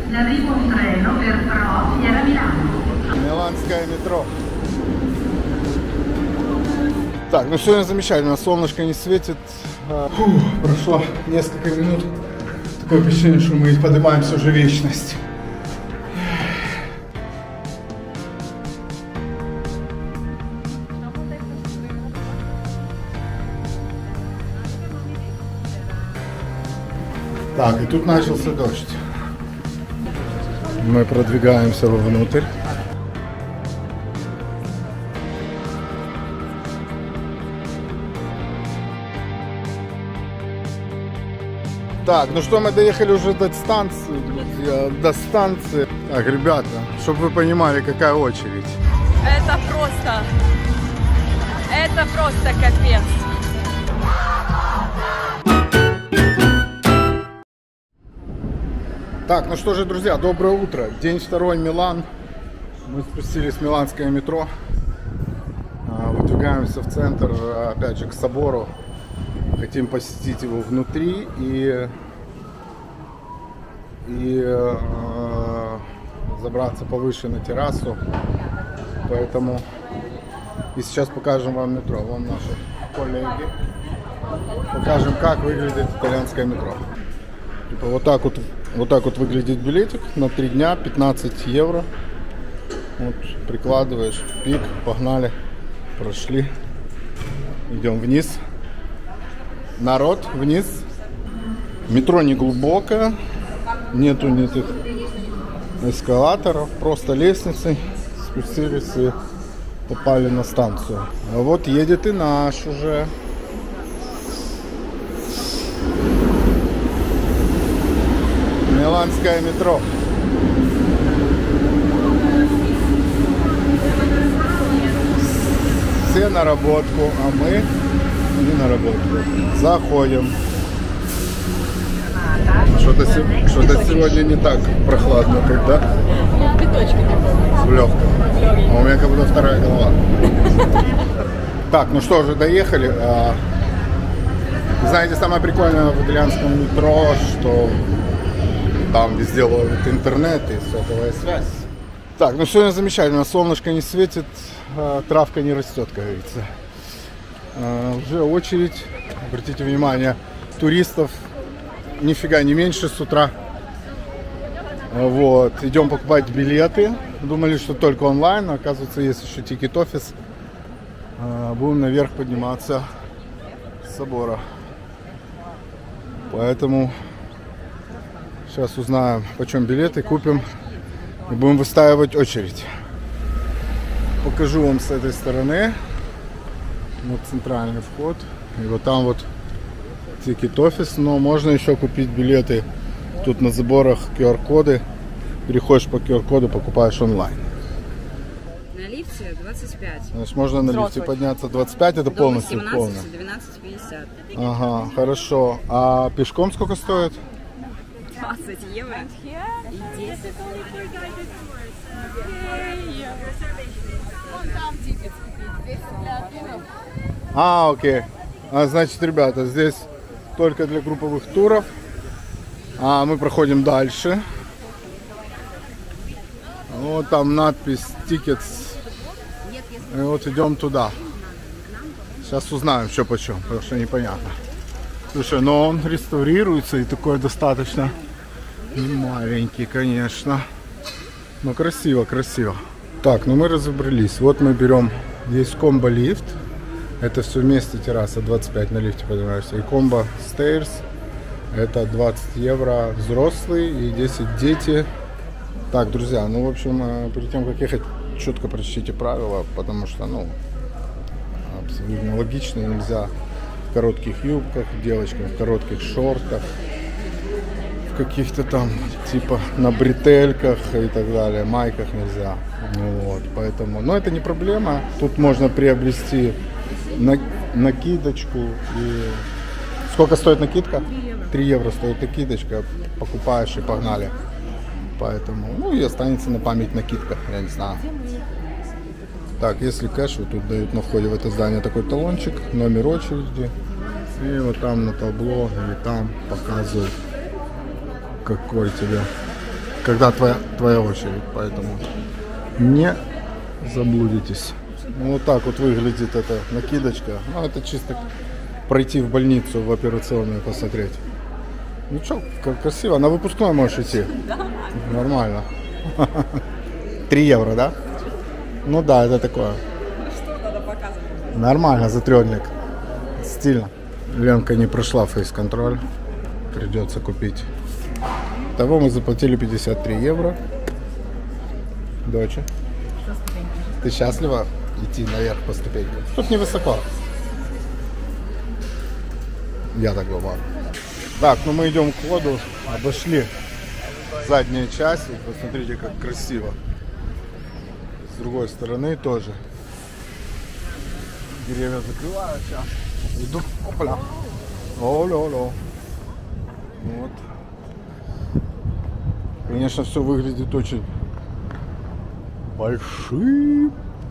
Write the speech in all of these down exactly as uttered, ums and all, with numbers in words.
Миланское метро. Так, ну сегодня замечательно, солнышко не светит. Фух, прошло несколько минут. Такое впечатление, что мы поднимаемся уже в вечность. Так, и тут начался дождь. Мы продвигаемся вовнутрь. Так, ну что, мы доехали уже до станции, друзья, до станции. Так, ребята, чтобы вы понимали, какая очередь. Это просто, это просто капец. Так, ну что же, друзья, доброе утро. День второй, Милан. Мы спустились в миланское метро. Выдвигаемся в центр, опять же, к собору. Хотим посетить его внутри и, и э, забраться повыше на террасу. Поэтому и сейчас покажем вам метро. Вон наши коллеги. Покажем, как выглядит итальянское метро. Типа вот так вот, вот так вот выглядит билетик на три дня, пятнадцать евро. Вот прикладываешь, пик, погнали, прошли, идем вниз. Народ, вниз. Метро не глубокое, нету никаких эскалаторов, просто лестницей спустились и попали на станцию. А вот едет и наш уже. Миланское метро. Все на работку, а мы не на работу. Заходим. Что-то что-то сегодня не так прохладно тут, да? Ну, пяточками. В легком. А у меня как будто вторая голова. Так, ну что же, доехали. Знаете, самое прикольное в итальянском метро, что там везде ловит интернет и сотовая связь. Так, ну сегодня замечательно, солнышко не светит, травка не растет, как говорится. Уже очередь, обратите внимание, туристов нифига не меньше с утра. Вот, идем покупать билеты. Думали, что только онлайн, но оказывается есть еще тикет-офис. Будем наверх подниматься с собора. Поэтому сейчас узнаем, почем билеты, купим и будем выстаивать очередь. Покажу вам с этой стороны. Вот центральный вход. И вот там вот тикет-офис. Но можно еще купить билеты. Тут на заборах ку ар-коды. Переходишь по ку ар-коду, покупаешь онлайн. На лифте двадцать пять. Значит, можно на лифте подняться двадцать пять, это полностью полно. двенадцать пятьдесят. Ага, хорошо. А пешком сколько стоит? двадцать евро и десять. А, окей. А, значит, ребята, здесь только для групповых туров. А мы проходим дальше. Вот там надпись Tickets. И вот идем туда. Сейчас узнаем, что почем, потому что непонятно. Слушай, но он реставрируется и такой достаточно не маленький, конечно. Но красиво, красиво. Так, ну мы разобрались. Вот мы берем, есть комбо-лифт. Это все вместе терраса, двадцать пять на лифте поднимаешься. И комбо stairs, это двадцать евро взрослый и десять дети. Так, друзья, ну в общем, перед тем как ехать, четко прочтите правила, потому что, ну, абсолютно логично, нельзя в коротких юбках, девочкам в коротких шортах, в каких-то там, типа, на бретельках и так далее, майках нельзя. Вот, поэтому, но это не проблема. Тут можно приобрести на, накидочку. И... Сколько стоит накидка? три евро стоит накидочка, покупаешь и погнали. Поэтому, ну и останется на память накидка, я не знаю. Так, если кэш, вот тут дают на входе в это здание такой талончик, номер очереди. И вот там на табло или там показывают, какой тебе когда твоя, твоя очередь, поэтому не заблудитесь. Ну, вот так вот выглядит эта накидочка. Ну, это чисто пройти в больницу, в операционную посмотреть. Ну что, как красиво. На выпускной можешь идти. Нормально. три евро, да? Ну да, это такое. Что надо показывать? Нормально, затрёдник. Стильно. Ленка не прошла фейс-контроль. Придется купить. Того мы заплатили пятьдесят три евро. Доча, ты счастлива идти наверх по ступенькам? Тут невысоко. Я так думаю. Так, ну мы идем к входу. Обошли заднюю часть. Вот посмотрите, как красиво. С другой стороны тоже. Деревья закрывают сейчас. Иду. Опля. О-ло-ло. Вот. Конечно, все выглядит очень большим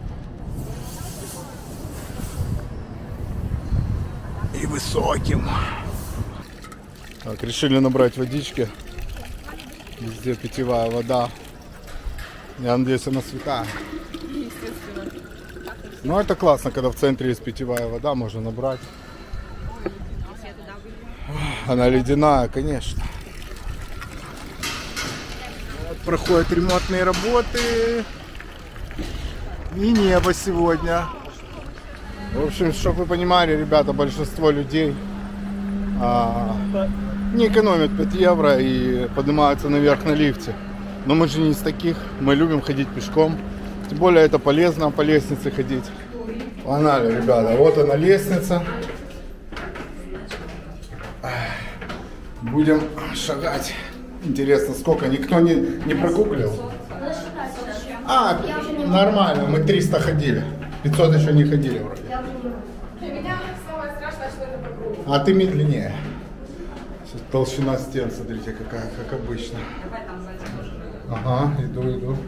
и высоким. Так, решили набрать водички. Везде питьевая вода. Я надеюсь, она святая. Естественно. Ну, это классно, когда в центре есть питьевая вода, можно набрать. Она ледяная, конечно. Вот проходят ремонтные работы. И небо сегодня. В общем, чтобы вы понимали, ребята, большинство людей а, не экономят пять евро и поднимаются наверх на лифте. Но мы же не из таких. Мы любим ходить пешком. Тем более это полезно по лестнице ходить. Погнали, ребята. Вот она лестница. Будем шагать. Интересно, сколько? Никто не, не прогуглил? А, нормально. Мы триста ходили. пятьсот еще не ходили вроде. Для меня самое страшное, что это по кругу. А ты медленнее. Сейчас толщина стен, смотрите, какая, как обычно. Ага, иду, иду.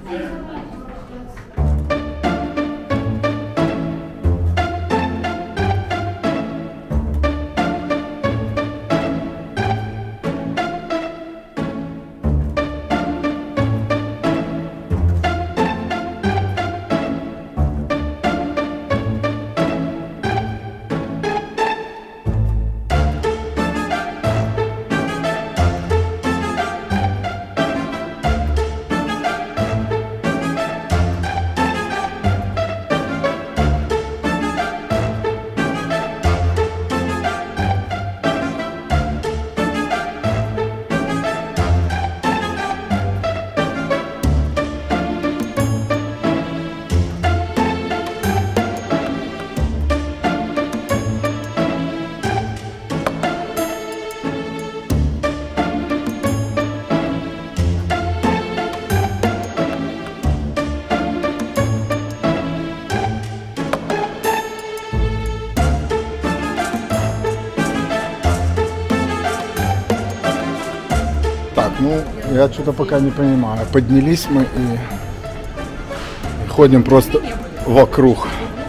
Ну, я что-то пока не понимаю. Поднялись мы и ходим просто вокруг.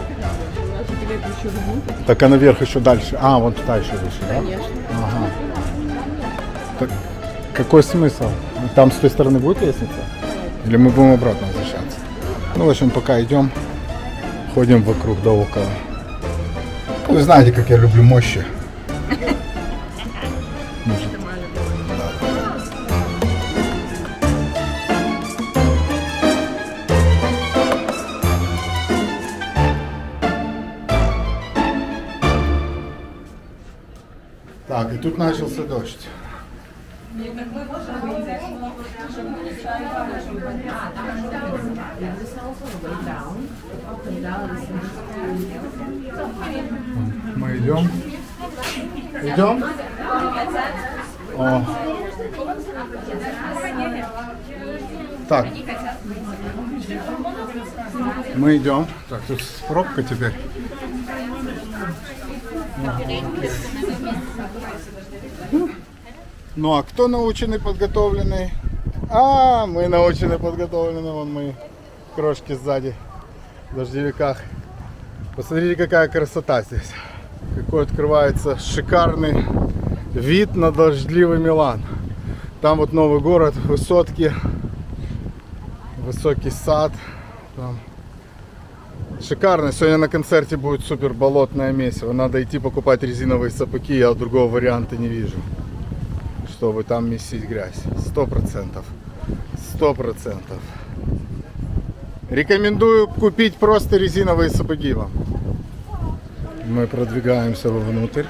Так, а наверх еще дальше. А, вон туда еще выше, да? Конечно. Ага. Так, какой смысл? Там с той стороны будет лестница? Или мы будем обратно возвращаться? Ну, в общем, пока идем, ходим вокруг да около. Вы знаете, как я люблю мощи. Так, и тут начался дождь. Мы идем. Идем? О. Так. Мы идем. Так, тут пробка теперь. Ну а кто наученный, подготовленный? А, мы научены, подготовлены. Вон мы, крошки сзади, в дождевиках. Посмотрите, какая красота здесь. Какой открывается шикарный вид на дождливый Милан. Там вот новый город, высотки. высокий сад. Там. Шикарно. Сегодня на концерте будет супер болотное месиво. Надо идти покупать резиновые сапоги. Я другого варианта не вижу, чтобы там месить грязь. Сто процентов. Сто процентов. Рекомендую купить просто резиновые сапоги вам. Мы продвигаемся вовнутрь.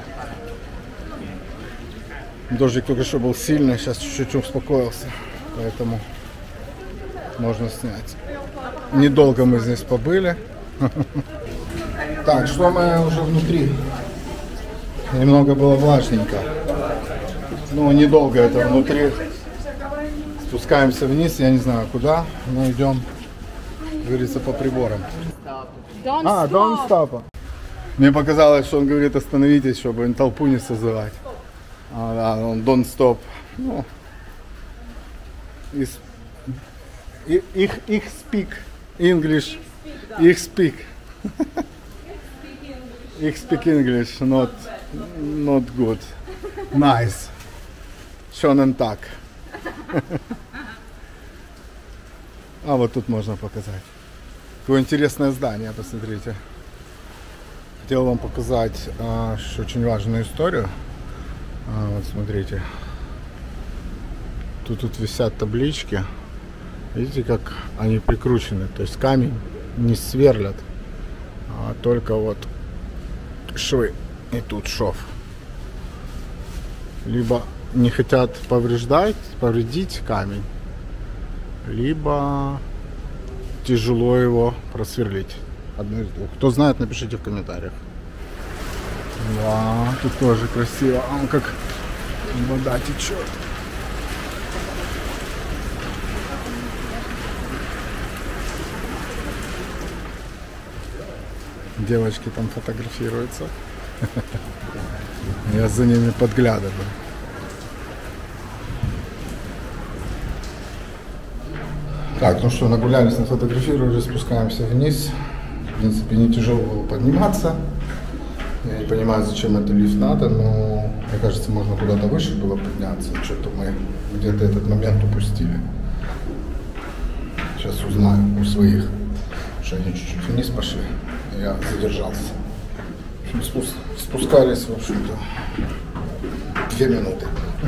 Дождик только что был сильный, сейчас чуть-чуть успокоился, поэтому можно снять. Недолго мы здесь побыли. Так, что мы уже внутри? Немного было влажненько. Ну, недолго это внутри. Спускаемся вниз, я не знаю куда, но идем, как говорится, по приборам. Don't А, stop. don't stop. Мне показалось, что он говорит, остановитесь, чтобы толпу не созывать. А, да, он don't stop. Ну, из, их, их, их speak English. Их speak. Их speak English, not, not good. Nice. Шонен так. А вот тут можно показать. Какое интересное здание, посмотрите. Хотел вам показать а, очень важную историю. А, вот смотрите. Тут, тут висят таблички. Видите, как они прикручены. То есть камень не сверлят, а только вот швы. И тут шов. Либо не хотят повреждать, повредить камень, либо тяжело его просверлить. Одно из двух. Кто знает, напишите в комментариях. Да, тут тоже красиво. А, как вода течет. Девочки там фотографируются. Я за ними подглядываю. Так, ну что, нагулялись, нафотографировали, спускаемся вниз. В принципе, не тяжело было подниматься. Я не понимаю, зачем это лифт надо, но мне кажется, можно куда-то выше было подняться. Что-то мы где-то этот момент упустили. Сейчас узнаю у своих, что они чуть-чуть вниз пошли. Я задержался. В общем, спуск... спускались, в общем-то, две минуты.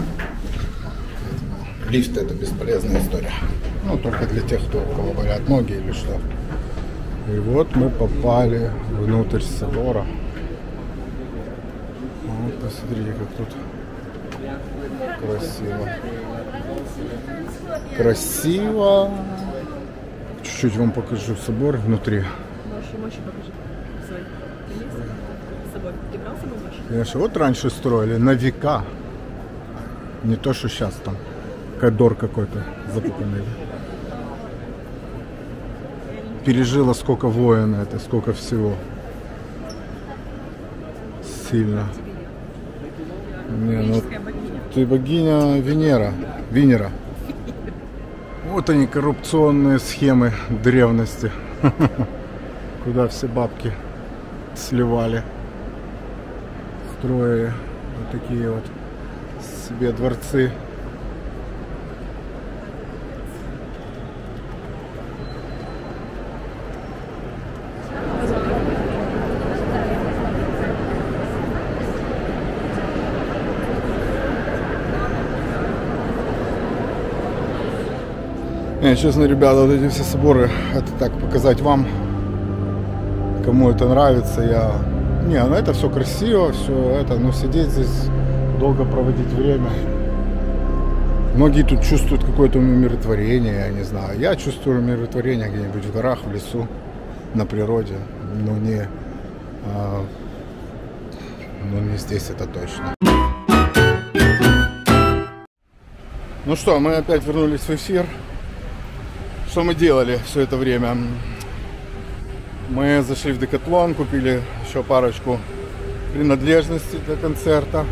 Лифт — это бесполезная история. Ну, только для тех, кто, у кого болят ноги или что. И вот мы попали внутрь собора. Вот, посмотрите, как тут красиво. Красиво. Чуть-чуть вам покажу собор внутри. Мощи, мощи покажи. Свой. Ты есть? С собой. Ты брал с собой мощи? Конечно, вот раньше строили на века. Не то, что сейчас там. Коридор какой-то запутанный. Пережила сколько войн это, сколько всего. Сильно. Не, ну, ты богиня Венера. Венера. Вот они, коррупционные схемы древности. Куда все бабки сливали. Строили вот такие вот себе дворцы. Не, честно, ребята, вот эти все соборы, это так показать вам, кому это нравится. Я... Не, ну это все красиво, все это, но сидеть здесь, долго проводить время. Многие тут чувствуют какое-то умиротворение, я не знаю. Я чувствую умиротворение где-нибудь в горах, в лесу, на природе, но не, а, но не здесь, это точно. Ну что, мы опять вернулись в эфир. Что мы делали все это время? Мы зашли в Декатлон, купили еще парочку принадлежностей для концерта.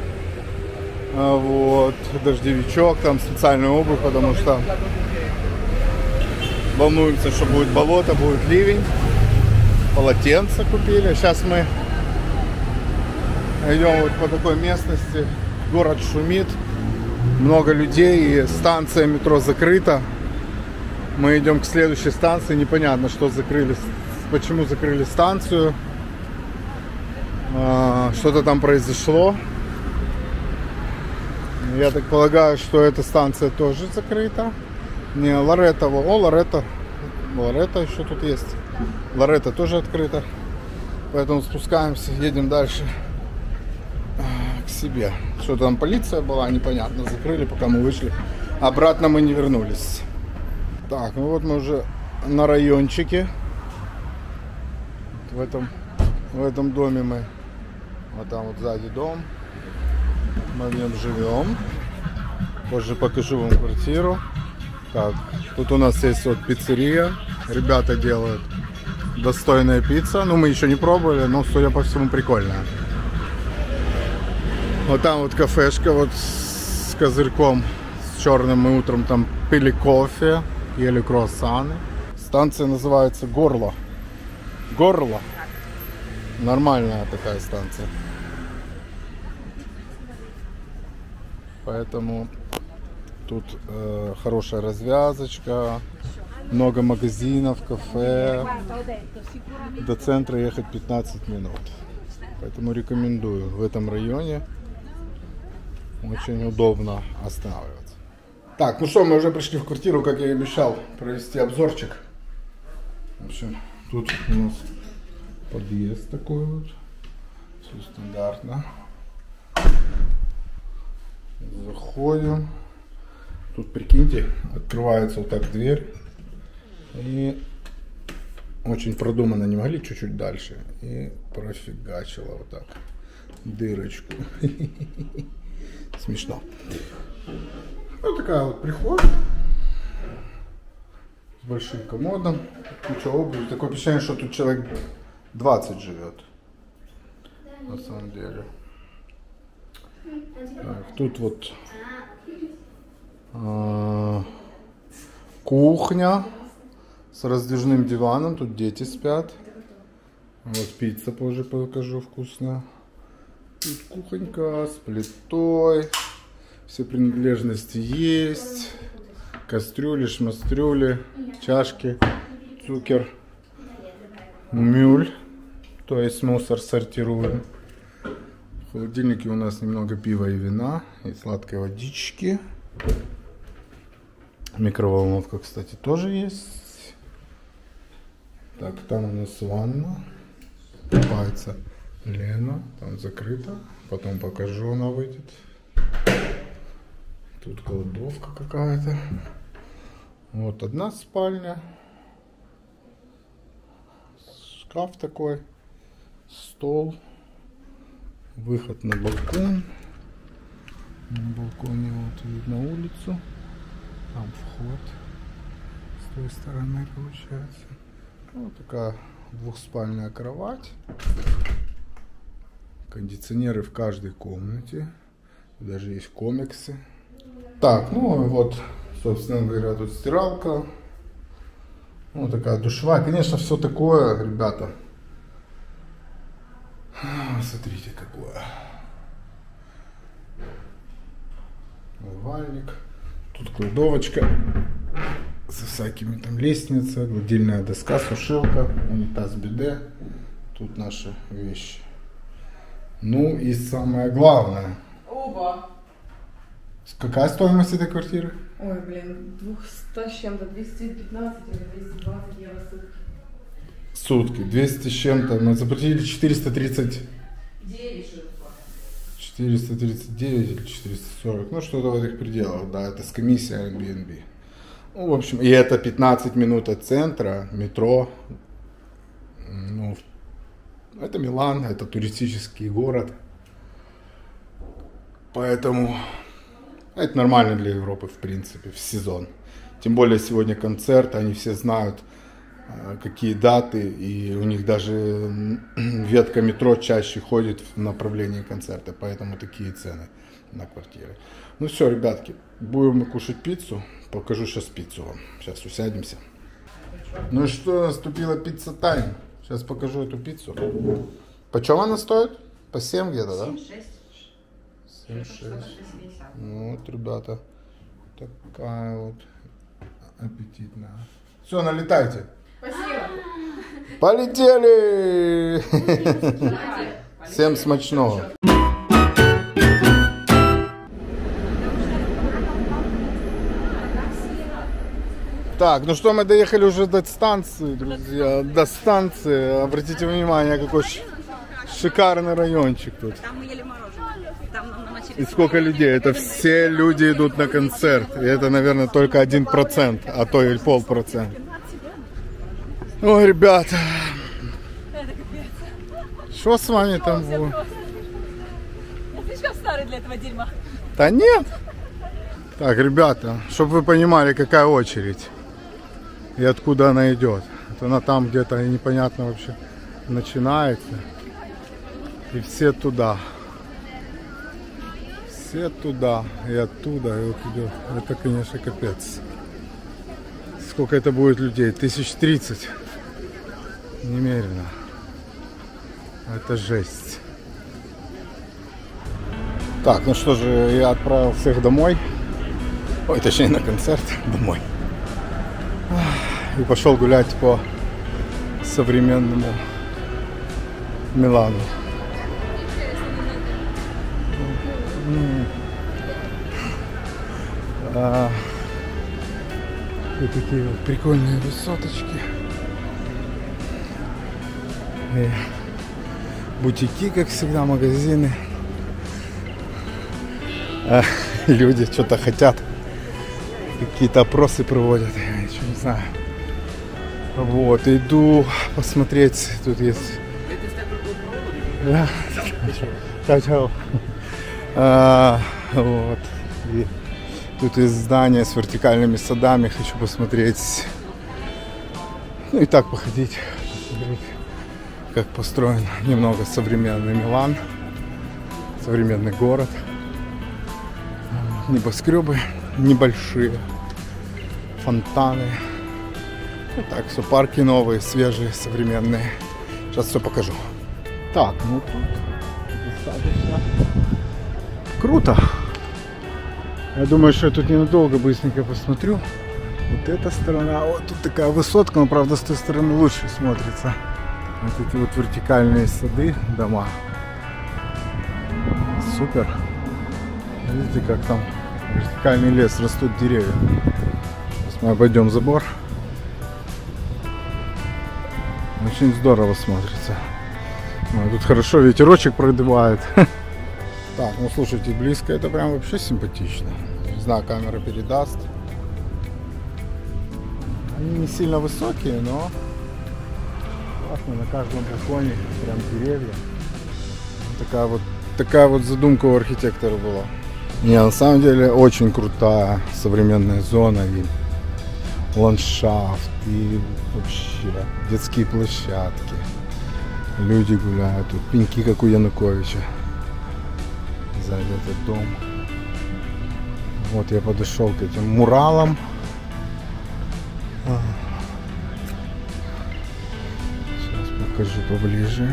Вот, дождевичок, там специальную обувь, потому что волнуемся, что будет болото, будет ливень. Полотенце купили. Сейчас мы идем вот по такой местности. Город шумит, много людей, и станция метро закрыта. Мы идем к следующей станции. Непонятно, что закрыли, почему закрыли станцию. Что-то там произошло. Я так полагаю, что эта станция тоже закрыта. Не, Лоретто. О, Лоретто. Лоретто еще тут есть. Лоретто тоже открыта. Поэтому спускаемся, едем дальше к себе. Что там полиция была, непонятно. Закрыли, пока мы вышли. Обратно мы не вернулись. Так, ну вот мы уже на райончике. В этом, в этом доме мы. Вот там вот сзади дом. Мы в нем живем. Позже покажу вам квартиру. Так, тут у нас есть вот пиццерия. Ребята делают достойная пицца. Ну, мы еще не пробовали, но, судя по всему, прикольная. Вот там вот кафешка вот с козырьком, с черным. Мы утром там пили кофе, ели круассаны. Станция называется Горло. Горло. Нормальная такая станция. Поэтому тут э, хорошая развязочка, много магазинов, кафе. До центра ехать пятнадцать минут. Поэтому рекомендую. В этом районе очень удобно останавливаться. Так, ну что, мы уже пришли в квартиру, как я и обещал, провести обзорчик. В общем, тут у нас подъезд такой вот. Все стандартно. Заходим. Тут, прикиньте, открывается вот так дверь. И очень продуманно, не могли чуть-чуть дальше. И профигачило вот так дырочку. Смешно. Вот такая вот прихожая. С большим комодом. Куча обуви. Такое впечатление, что тут человек двадцать живет. На самом деле. Так, тут вот э, кухня с раздвижным диваном. Тут дети спят. Вот пицца позже покажу, вкусная. Тут кухонька с плитой. Все принадлежности есть. Кастрюли, шмастрюли, чашки, цукер, мюль. То есть мусор сортируем. В холодильнике у нас немного пива и вина, и сладкой водички. Микроволновка, кстати, тоже есть. Так, там у нас ванна. Купается Лена, там закрыто. Потом покажу, она выйдет. Тут кладовка какая-то. Вот одна спальня. Шкаф такой. Стол. Выход на балкон. На балконе вот видно улицу. Там вход. С той стороны получается. Вот такая двухспальная кровать. Кондиционеры в каждой комнате. Даже есть комиксы. Так, ну вот, собственно говоря, тут стиралка. Вот такая душевая. Конечно, все такое, ребята. Смотрите, какое. Умывальник. Тут кладовочка со всякими там лестница, гладильная доска, сушилка, унитаз, биде. Тут наши вещи. Ну и самое главное. Оба. Какая стоимость этой квартиры? Ой, блин, двести с чем-то, двести пятнадцать или двести двадцать евро в сутки. Сутки, двести с чем-то. Мы заплатили четыреста тридцать девять штук. четыреста тридцать девять или четыреста сорок. Ну, что-то в этих пределах, да, это с комиссией Airbnb. Ну, в общем, и это пятнадцать минут от центра, метро. Ну, это Милан, это туристический город. Поэтому это нормально для Европы, в принципе, в сезон. Тем более сегодня концерт, они все знают, какие даты, и у них даже ветка метро чаще ходит в направлении концерта, поэтому такие цены на квартиры. Ну все, ребятки, будем кушать пиццу. Покажу сейчас пиццу вам. Сейчас усядемся. Ну и что, наступила пицца тайм. Сейчас покажу эту пиццу. Почем она стоит? По семь где-то, да? семь шесть. Ну вот, ребята, такая вот аппетитно. Все, налетайте. Спасибо. Полетели! Всем смачного. Так, ну что, мы доехали уже до станции, друзья. До станции. Обратите внимание, какой шикарный райончик тут. Там мы ели мороженое. Там нам намочили. И сколько людей. Это все люди идут на концерт. И это, наверное, только один процент, а то и полпроцента. Ой, ребята. Что с вами там было? Я слишком старый для этого дерьма. Да нет. Так, ребята, чтобы вы понимали, какая очередь. И откуда она идет. Это она там где-то непонятно вообще начинается. И все туда. Все туда. И оттуда. И вот идет. Это, конечно, капец. Сколько это будет людей? Тысяч тридцать. Немерено. Это жесть. Так, ну что же, я отправил всех домой. Ой, точнее на концерт. Домой. И пошел гулять по современному Милану. А, и такие вот прикольные высоточки. И бутики, как всегда, магазины. А, люди что-то хотят. Какие-то опросы проводят. Я ничего не знаю. Вот, иду посмотреть. Тут есть... Да. Чао-чао. А, вот. И тут есть здание с вертикальными садами. Хочу посмотреть. Ну и так походить. Посмотреть, как построен немного современный Милан. Современный город. Небоскребы небольшие. Фонтаны. Ну так, все, парки новые, свежие, современные. Сейчас все покажу. Так, ну тут достаточно круто. Я думаю, что я тут ненадолго быстренько посмотрю. Вот эта сторона, вот тут такая высотка, но правда с той стороны лучше смотрится. Вот эти вот вертикальные сады, дома. Супер. Видите, как там вертикальный лес, растут деревья. Сейчас мы обойдем забор. Очень здорово смотрится. Ну, тут хорошо ветерочек продувает. Так, ну слушайте, близко это прям вообще симпатично. Не знаю, камера передаст. Они не сильно высокие, но классно, на каждом балконе прям деревья. Такая вот, такая вот задумка у архитектора была. Не, на самом деле очень крутая современная зона и ландшафт, и вообще детские площадки. Люди гуляют, тут пеньки, как у Януковича. Сзади этот дом. Вот я подошел к этим муралам. Сейчас покажу поближе.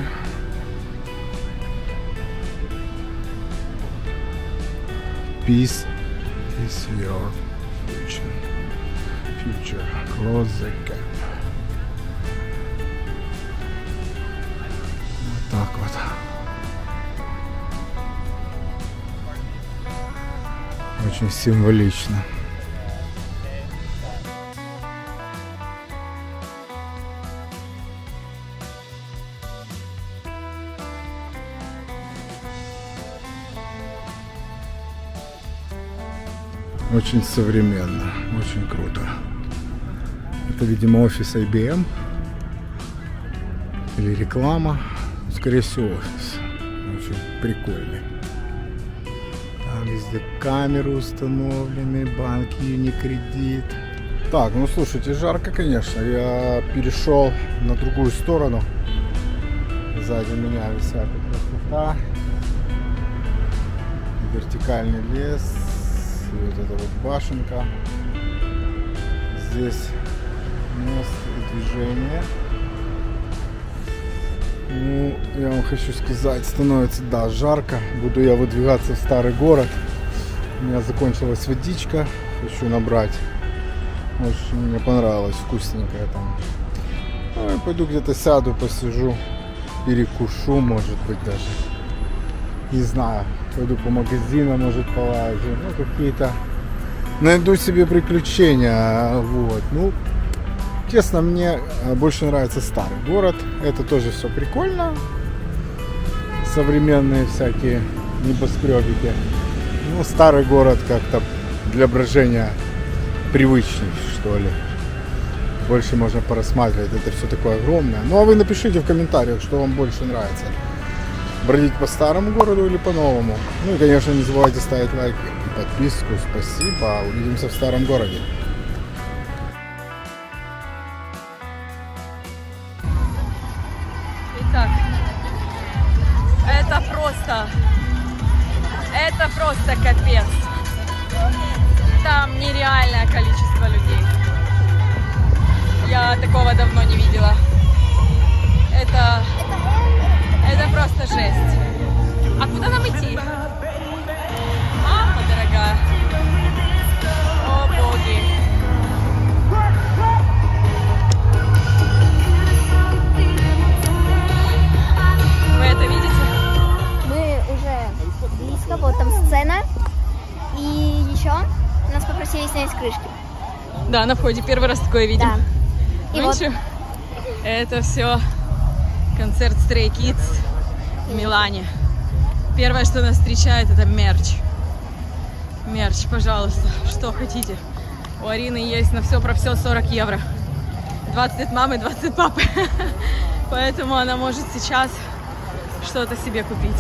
Peace is your future. Future. Close the gap. Вот так вот. Очень символично. Очень современно, очень круто. Это, видимо, офис ай би эм или реклама. Скорее всего, офис. Очень прикольный. Там везде камеры установлены, банки Unicredit. Так, ну слушайте, жарко, конечно. Я перешел на другую сторону. Сзади меня вся красота. Вертикальный лес. И вот эта вот башенка. Здесь мост и движение. Ну, я вам хочу сказать, становится, да, жарко. Буду я выдвигаться в старый город. У меня закончилась водичка. Хочу набрать Очень мне понравилось, вкусненькое там. Ну, я пойду где-то сяду, посижу, перекушу, может быть, даже. Не знаю, пойду по магазинам, может, полазю. Ну, какие-то... Найду себе приключения, вот. Ну, честно, мне больше нравится старый город. Это тоже все прикольно. Современные всякие небоскребики. Ну, старый город как-то для брожения привычней, что ли. Больше можно порассматривать. Это все такое огромное. Ну, а вы напишите в комментариях, что вам больше нравится. Бродить по старому городу или по новому. Ну и, конечно, не забывайте ставить лайк и подписку. Спасибо. Увидимся в старом городе. Итак, это просто, это просто капец. Там нереальное количество людей. Я такого давно не видела. Это, это просто жесть. А куда нам идти? Мама дорогая. О, боги. Вы это видите? Мы уже близко, вот там сцена. И еще нас попросили снять с крышки. Да, на входе первый раз такое видим. Да. И Ну вот ничего, это все концерт Stray Kids в Милане. Первое, что нас встречает, это мерч. Мерч, пожалуйста, что хотите. У Арины есть на все про все сорок евро. двадцать мамы, двадцать папы. Поэтому она может сейчас что-то себе купить.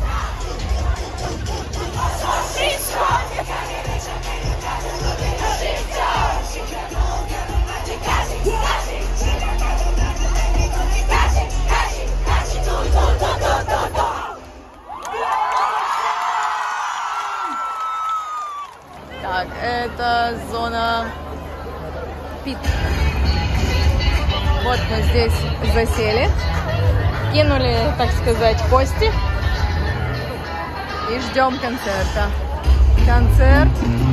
Так, это зона пит. Вот мы здесь засели, кинули, так сказать, кости и ждем концерта. Концерт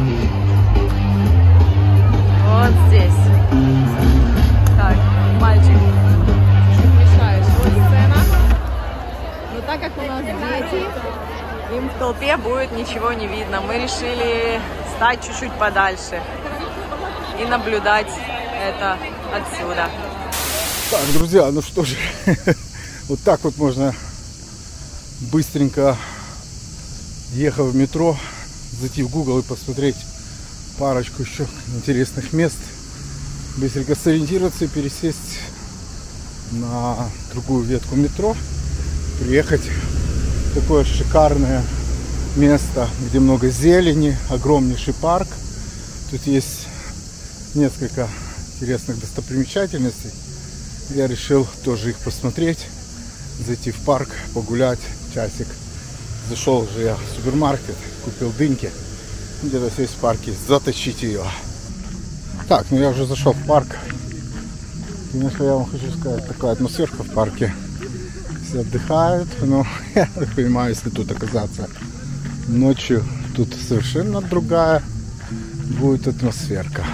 вот здесь. Так, мальчик, мешаешь. Вот сцена. Но так как у нас дети, им в толпе будет ничего не видно. Мы решили стать чуть-чуть подальше и наблюдать это отсюда. Так, друзья, ну что же, вот так вот можно быстренько, ехав в метро, зайти в Google и посмотреть парочку еще интересных мест, быстренько сориентироваться и пересесть на другую ветку метро, приехать в такое шикарное место, где много зелени, огромнейший парк. Тут есть несколько интересных достопримечательностей. Я решил тоже их посмотреть, зайти в парк, погулять часик. Зашел уже я в супермаркет, купил дыньки. Где-то здесь в парке, заточить ее. Так, ну я уже зашел в парк. Конечно, я вам хочу сказать, такая атмосферка в парке. Все отдыхают, но я так понимаю, если тут оказаться ночью, тут совершенно другая будет атмосферка.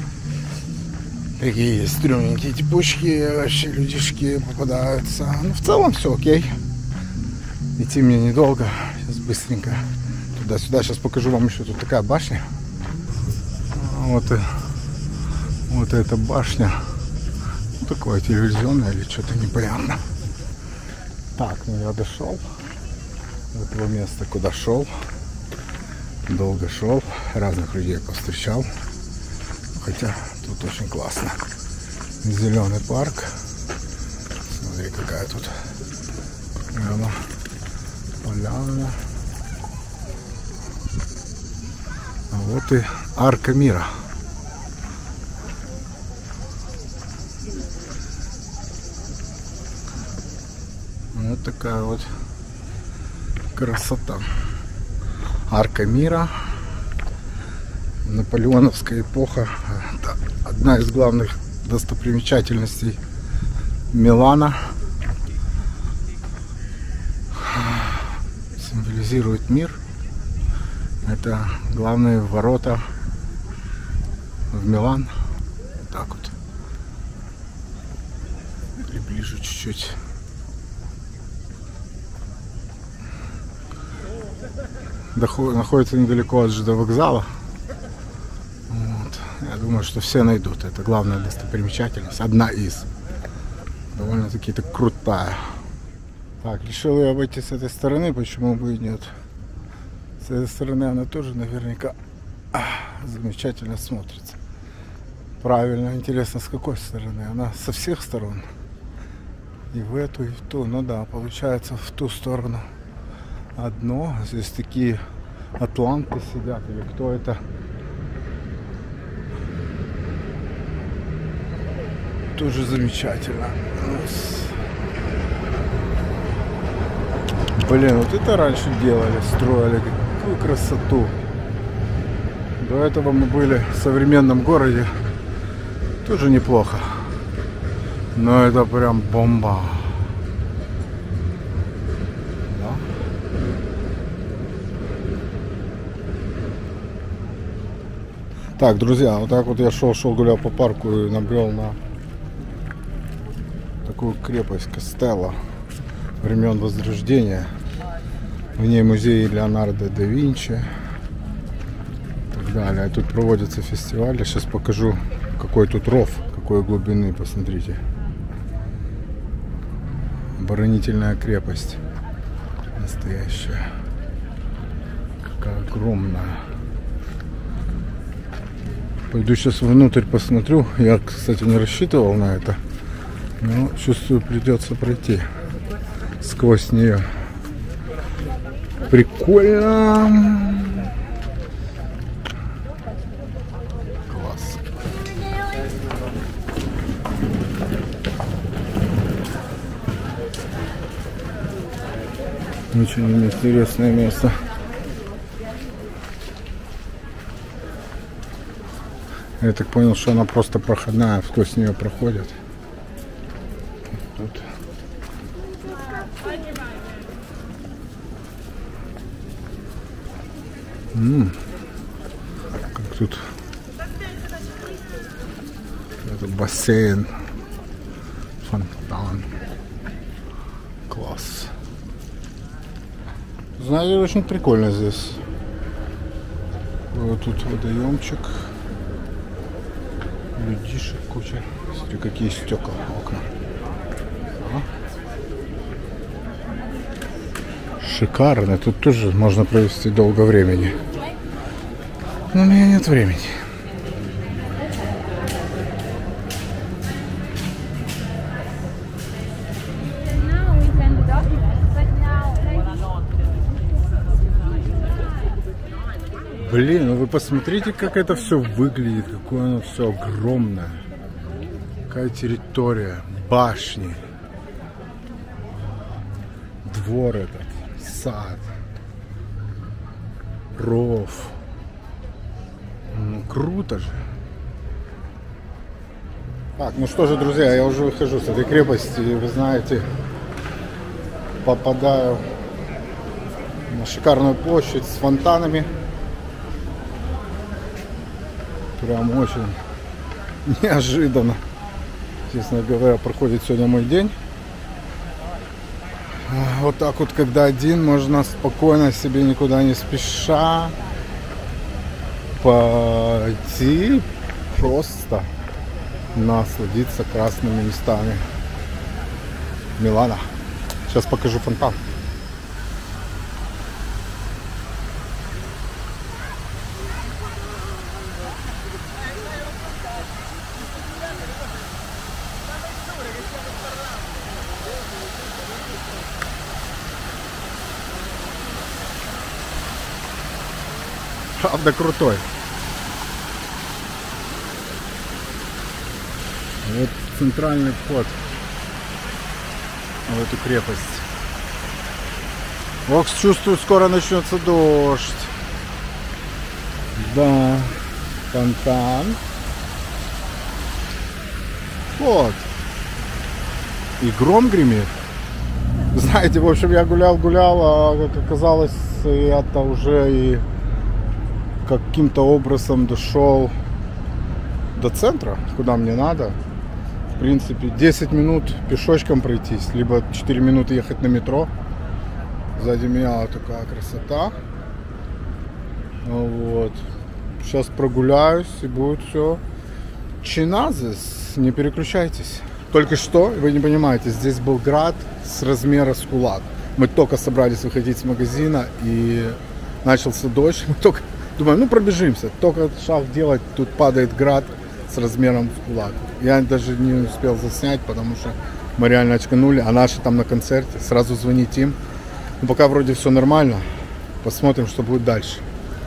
Такие есть стрёмненькие типушки, вообще людишки попадаются. Ну, в целом все окей. Идти мне недолго. Сейчас быстренько туда-сюда. Сейчас покажу вам еще тут такая башня. Вот, и, вот эта башня. Ну, такое телевизионное или что-то непонятно. Так, ну я дошел до этого места, куда шел. Долго шел, разных людей повстречал. Хотя тут очень классно. Зеленый парк. Смотри, какая тут прямо поляна. А вот и арка мира. Вот такая вот красота. Арка мира. Наполеоновская эпоха. Это одна из главных достопримечательностей Милана. Символизирует мир. Это главные ворота в Милан. покажу чуть-чуть. Находится недалеко от ЖД вокзала. Вот. Я думаю, что все найдут. Это главная достопримечательность. Одна из. Довольно-таки так крутая. Так, решил я обойти с этой стороны. Почему бы и нет? С этой стороны она тоже наверняка замечательно смотрится. Правильно, интересно, с какой стороны? Она со всех сторон. И в эту, и в ту. Ну да, получается в ту сторону. Одно. Здесь такие атланты сидят. Или кто это? Тоже замечательно. Блин, вот это раньше делали, строили. Какую красоту. До этого мы были в современном городе. Тоже неплохо. Но это прям бомба. Так, друзья, вот так вот я шел, шел, гулял по парку и набрел на такую крепость Кастелло времен Возрождения. В ней музей Леонардо да Винчи и так далее. Тут проводятся фестивали. Сейчас покажу, какой тут ров, какой глубины, посмотрите. Оборонительная крепость. Настоящая. Какая огромная. Пойду сейчас внутрь посмотрю. Я, кстати, не рассчитывал на это. Но чувствую, придется пройти сквозь нее. Прикольно. Класс. Очень интересное место. Я так понял, что она просто проходная, сквозь нее проходит. Тут. М-м. Как тут этот бассейн, фонтан. Класс. Знаете, очень прикольно здесь. Вот тут водоемчик. Людишек куча. Смотри, какие стекла, окна. А? Шикарно. Тут тоже можно провести долго времени. Но у меня нет времени. Блин, ну вы посмотрите, как это все выглядит, какое оно все огромное. Какая территория, башни, двор этот, сад, ров. Ну, круто же. Так, ну что же, друзья, я уже выхожу с этой крепости, и вы знаете, попадаю на шикарную площадь с фонтанами. Прям очень неожиданно, честно говоря, проходит сегодня мой день. Вот так вот, когда один, можно спокойно себе, никуда не спеша пойти, просто насладиться красными местами Милана. Сейчас покажу фонтан. Правда крутой. Вот центральный вход в эту крепость. Ох, чувствую, скоро начнется дождь. Да, фонтан. Вот. И гром гремит. Знаете, в общем, я гулял-гулял, а как оказалось, я-то уже и каким-то образом дошел до центра, куда мне надо. В принципе, десять минут пешочком пройтись, либо четыре минуты ехать на метро. Сзади меня вот такая красота. Вот. Сейчас прогуляюсь и будет все. Чиназис, не переключайтесь. Только что, вы не понимаете, здесь был град с размера с кулак. Мы только собрались выходить с магазина и начался дождь. Мы только думаем, ну пробежимся. Только шаг делать, тут падает град с размером в кулак. Я даже не успел заснять, потому что мы реально очканули. А наши там на концерте. Сразу звонить им. Но пока вроде все нормально. Посмотрим, что будет дальше.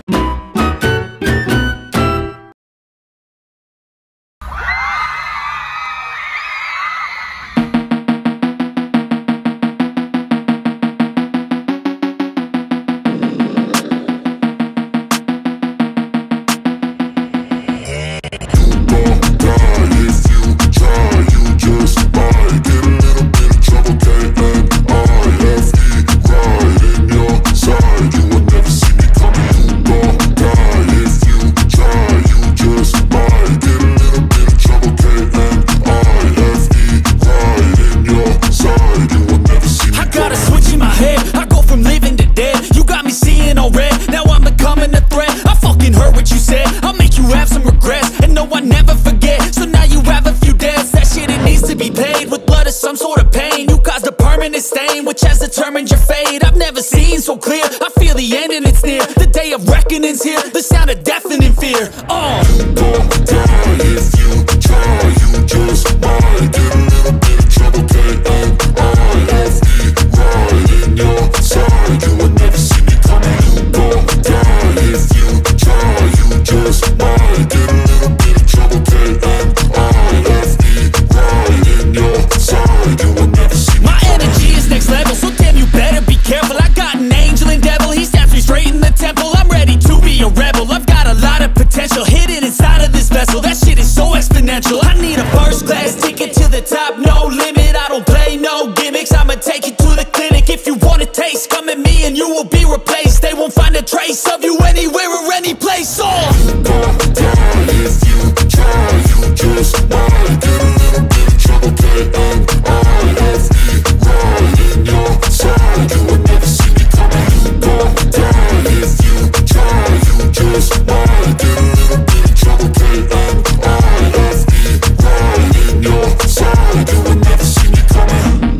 Which has determined your fate. I've never seen so clear. I feel the end and it's near. The day of reckoning's here. The sound of deafening fear. Oh, you won't die if you try. You just might get a little bit of trouble. K N I F E right in your side. You will never see me coming. You won't die if you try. You just might get a little bit of trouble. K N I F E right in your side. You will never see me. My energy is next level, so damn you better be careful. I got an angel and devil, he stabs me straight in the temple. I'm ready to be a rebel, I've got a lot of potential hidden inside of this vessel. That shit is so exponential. I need a first class ticket to the top, no limit. I don't play no gimmicks, I'ma take you to the clinic. If you want a taste, come at me and you will be replaced. They won't find a trace of you anywhere or any place. Oh, you gon' die if you try. You just might get a little bit of trouble. K N I F E right in your side. You will never see me coming. You gon' die if you try. You just might get a little bit of trouble. K N I F E right in your side. You will never see me coming.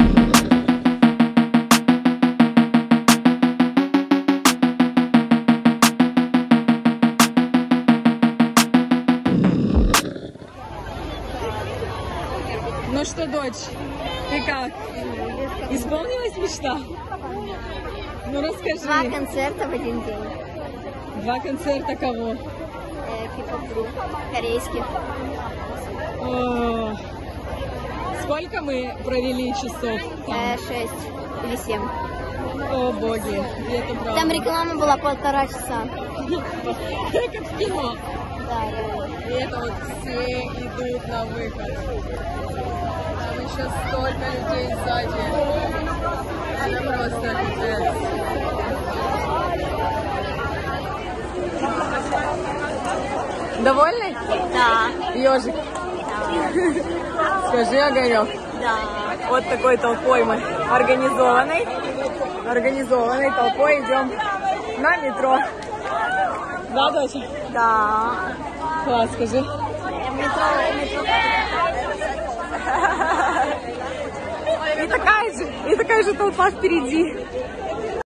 Ну что, дочь, ты как? Исполнилась мечта? Ну расскажи. Два концерта в один день. Два концерта кого? Э, Кей-поп-групп корейских. О, сколько мы провели часов там? Э, шесть или семь. О боги, и это правда. Там реклама была полтора часа. Как в кино. Да, да. И это вот все идут на выход. Там еще столько людей сзади. Это просто пиздец. Довольный? Да. Ежик? Да. Скажи, Огонек. Да. Вот такой толпой мы организованной, организованной толпой идем на метро. Да, доча? Да. Класс, скажи. Метро, метро. И такая же, и такая же толпа впереди.